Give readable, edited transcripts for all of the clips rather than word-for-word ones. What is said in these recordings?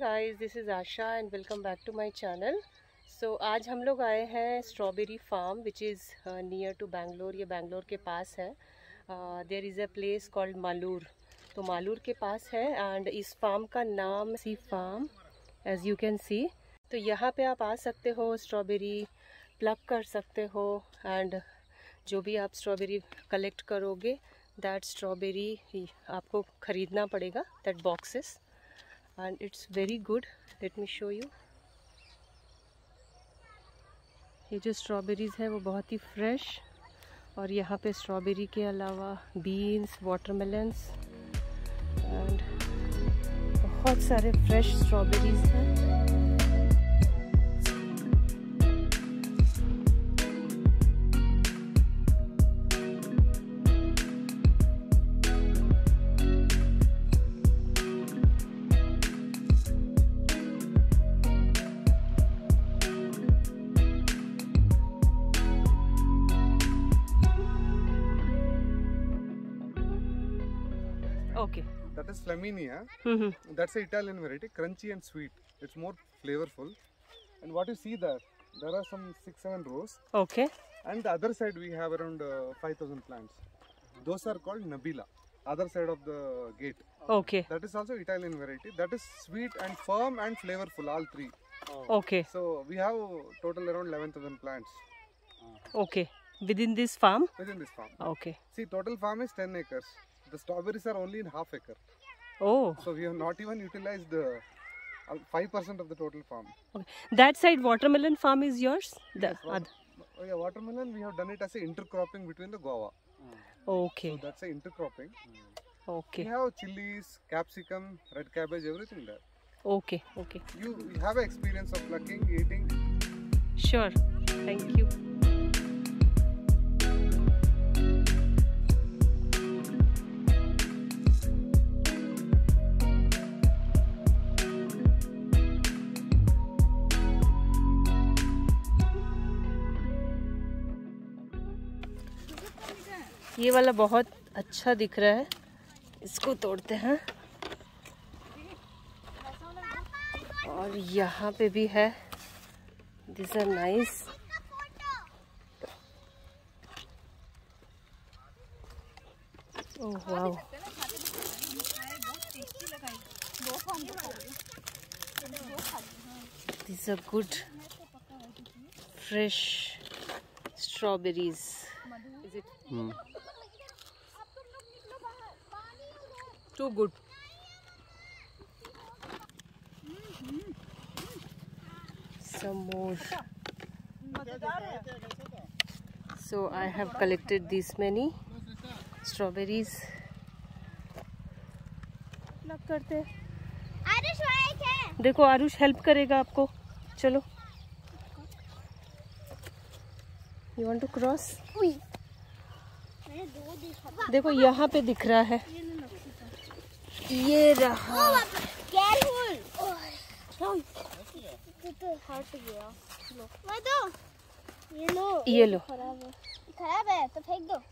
Guys, this is Asha and welcome back to my channel. So आज हम लोग आए हैं strawberry farm which is near to Bangalore. ये बैंगलोर के पास है। There is a place called Malur. तो मालूर के पास है एंड इस फार्म का नाम C farm as you can see. तो यहाँ पे आप आ सकते हो, स्ट्रॉबेरी प्लक कर सकते हो एंड जो भी आप स्ट्रॉबेरी कलेक्ट करोगे दैट स्ट्रॉबेरी आपको ख़रीदना पड़ेगा, that boxes, and it's very good. Let me show you. ये जो स्ट्रॉबेरीज़ है वो बहुत ही फ्रेश, और यहाँ पे स्ट्रॉबेरी के अलावा बीन्स, वाटरमेलन्स एंड बहुत सारे फ्रेश स्ट्रॉबेरीज़ हैं। Okay. That is Flaminia. That's an Italian variety, crunchy and sweet. It's more flavorful. And what you see there are some 6-7 rows. Okay. And the other side we have around 5,000 plants. Those are called Nabila. Other side of the gate. Okay. That is also Italian variety. That is sweet and firm and flavorful, all three. Okay. So we have total around 11,000 plants. Okay. Within this farm? Within this farm. Okay. See, total farm is 10 acres. The strawberries are only in half acre. Oh. So we have not even utilized the 5% of the total farm. Okay. That side watermelon farm is yours? Yes, watermelon we have done it as an intercropping between the guava. Okay. So that's an intercropping. Okay. We have chilies, capsicum, red cabbage, everything there. Okay. Okay. You have an experience of plucking, eating. Sure. Thank you. ये वाला बहुत अच्छा दिख रहा है, इसको तोड़ते हैं। और यहाँ पे भी है, this are nice. Oh wow, this are good fresh strawberries. Is it too good? Some more. So I have collected this many strawberries. लग करते हैं। देखो आरुष हेल्प करेगा आपको, चलो। You want to cross? देखो यहाँ पे दिख रहा है, ये रहा। ये लो। खराब है तो फेंक दो।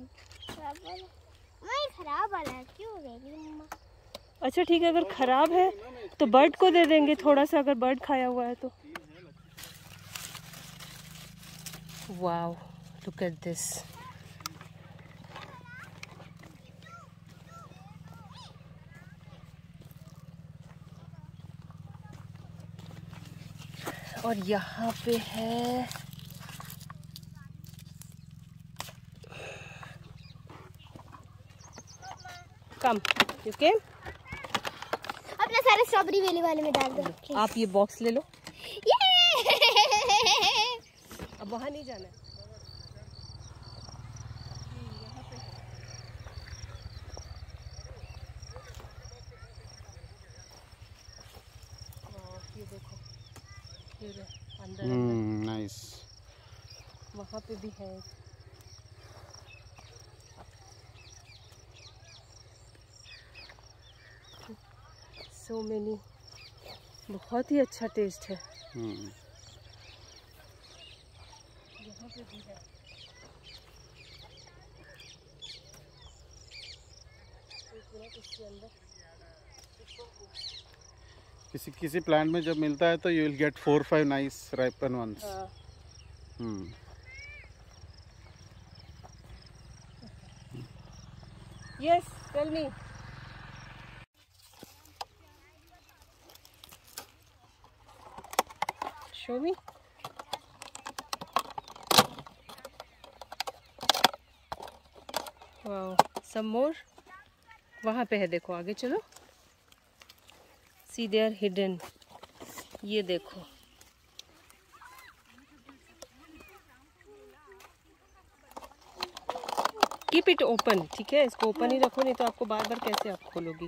नहीं खराब वाला है, क्यों देगी मम्मा? अच्छा ठीक है, अगर खराब है तो बर्ड को दे देंगे थोड़ा सा, अगर बर्ड खाया हुआ है तो। Wow, look at this. और यहाँ पे है कम, यू केम। अपना सारे स्ट्रॉबेरी वेली वाले में डाल दो। आप ये बॉक्स ले लो। अब वहाँ नहीं जाना है। ये देखो, ये अंदर नाइस। वहाँ पे भी है। सो मेनी, बहुत ही अच्छा टेस्ट है। यहाँ पे भी है। इसके अंदर किसी प्लांट में जब मिलता है तो you will get 4-5 nice ripen ones. Yes, tell me. Show me. Wow, some more. वहाँ पे है, देखो आगे चलो. See, they are hidden. ये देखो. कीप इट ओपन, ठीक है, इसको ओपन ही रखो, नहीं तो आपको बार बार कैसे आप खोलोगी.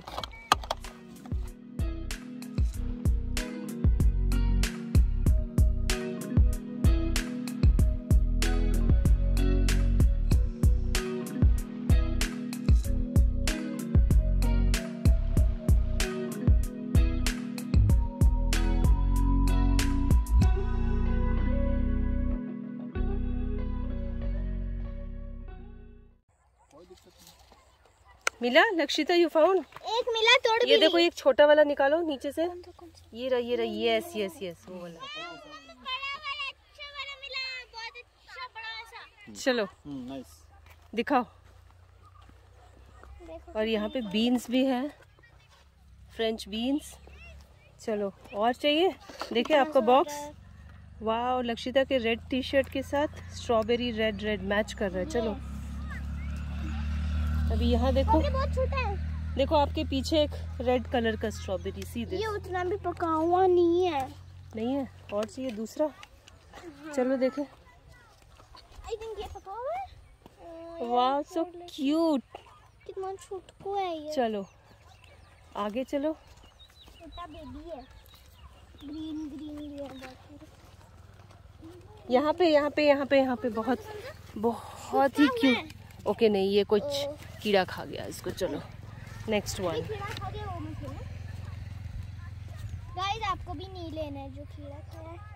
मिला लक्षिता, यू फाउंड? एक मिला, तोड़ ये भी देखो, ली। एक छोटा वाला निकालो नीचे से. ये रहा, ये रहा. यस यस यस, वो वाला. अच्छा वाला मिला, बहुत अच्छा बड़ा सा. चलो नाइस. दिखाओ. देखो, और यहाँ पे बीन्स भी है, फ्रेंच बीन्स. चलो, और चाहिए? देखिए आपका बॉक्स. वाह, लक्षिता के रेड टी शर्ट के साथ स्ट्रॉबेरी रेड रेड मैच कर रहा है. चलो अभी यहाँ देखो, ये बहुत छोटा है. देखो आपके पीछे एक रेड कलर का स्ट्रॉबेरी. सीधे ये उतना भी पका हुआ नहीं है. नहीं है, और चाहिए दूसरा. चलो देखें. आई थिंक ये पका हुआ है. वाह, सो क्यूट. कितना छोटा है ये. चलो आगे चलो. छोटा बेबी है. ग्रीन ग्रीन ये बहुत. यहाँ पे यहाँ पे यहाँ पे यहाँ पे बहुत बहुत ही क्यूट. ओके नहीं, ये कुछ कीड़ा खा गया इसको. चलो नेक्स्ट वन. कीड़ा खा गया वो में से ना. गाइस आपको भी नहीं लेना है जो कीड़ा खाया है.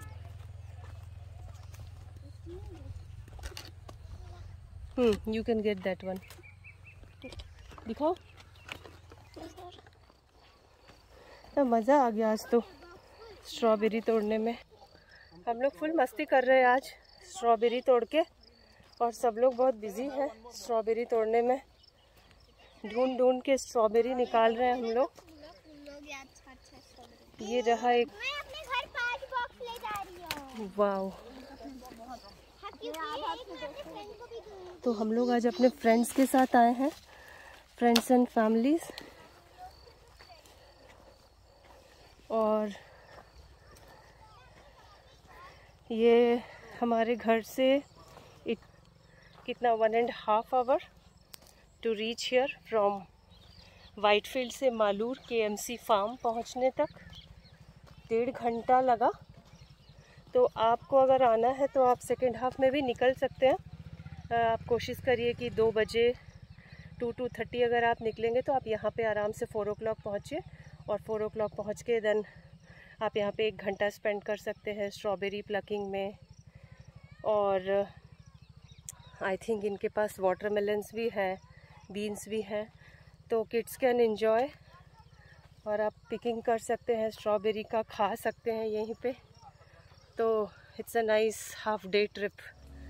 You can get that one. दिखाओ. तो मज़ा आ गया आज तो स्ट्रॉबेरी तोड़ने में. हम लोग फुल मस्ती कर रहे हैं आज स्ट्रॉबेरी तोड़ के, और सब लोग बहुत बिजी हैं स्ट्रॉबेरी तोड़ने में. ढूंढ ढूंढ के स्ट्रॉबेरी निकाल रहे हैं हम लोग. ये रहा एक. मैं अपने घर 5 बॉक्स ले जा रही हूँ. वाओ. फ्रेंड को भी दूंगी. तो हम लोग आज अपने फ्रेंड्स के साथ आए हैं, फ्रेंड्स एंड फैमिलीज. और ये हमारे घर से कितना 1.5 hour to reach here from Whitefield से मालूर KMC फार्म पहुंचने तक 1.5 घंटा लगा. तो आपको अगर आना है तो आप सेकेंड हाफ में भी निकल सकते हैं. आप कोशिश करिए कि 2 बजे 2:30 अगर आप निकलेंगे तो आप यहाँ पे आराम से 4 o'clock पहुँचिए. और 4 o'clock पहुँच के देन आप यहाँ पे 1 घंटा स्पेंड कर सकते हैं स्ट्रॉबेरी प्लकिंग में. और आई थिंक इनके पास वाटरमेलन्स भी है, बीन्स भी हैं. तो किड्स कैन एंजॉय, और आप पिकिंग कर सकते हैं स्ट्रॉबेरी का, खा सकते हैं यहीं पे. तो it's a nice half day trip.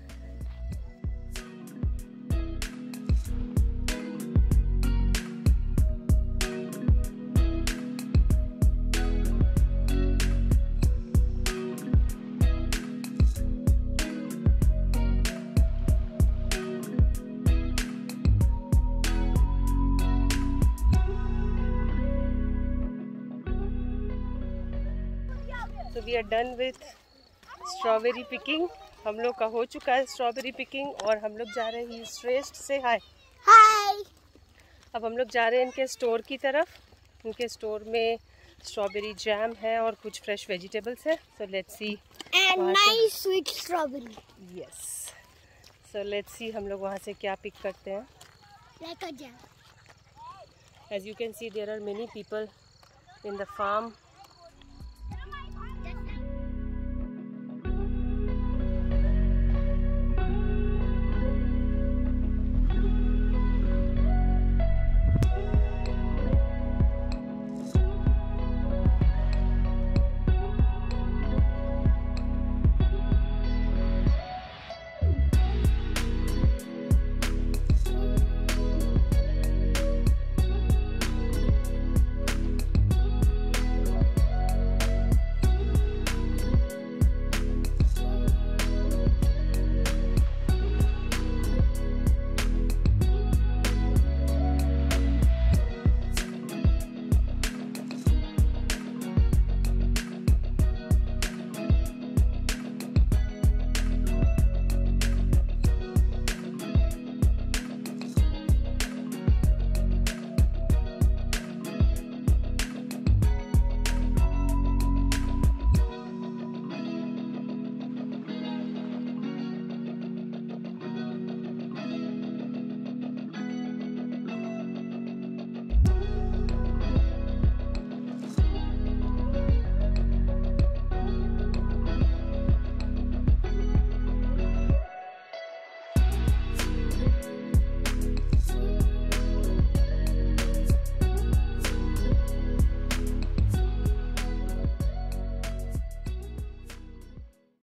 So we are done with strawberry picking. हम लोग का हो चुका है स्ट्रॉबेरी पिकिंग, और हम लोग जा रहे हैं श्रेष्ठ से. हाय. हाय. अब हम लोग जा रहे हैं इनके स्टोर की तरफ. इनके स्टोर में स्ट्रॉबेरी जैम है और कुछ फ्रेश वेजिटेबल्स है. So let's see. And nice sweet strawberry. Yes. So let's see हम लोग वहाँ से क्या पिक करते हैं. Like a jam. As you can see, there are many people in the farm